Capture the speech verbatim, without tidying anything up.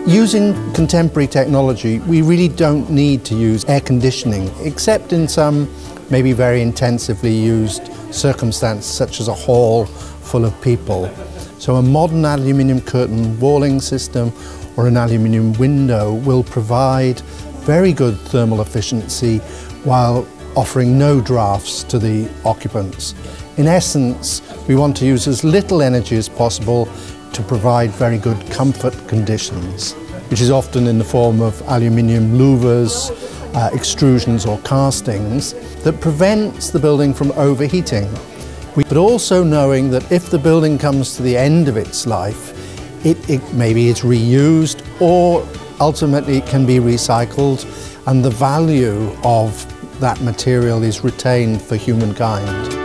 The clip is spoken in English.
Using contemporary technology, we really don't need to use air conditioning, except in some maybe very intensively used circumstances, such as a hall full of people. So a modern aluminium curtain walling system or an aluminium window will provide very good thermal efficiency while offering no drafts to the occupants. In essence, we want to use as little energy as possible to provide very good comfort conditions, which is often in the form of aluminium louvers, uh, extrusions or castings, that prevents the building from overheating. We, but also knowing that if the building comes to the end of its life, it, it maybe it's reused or ultimately it can be recycled, and the value of that material is retained for humankind.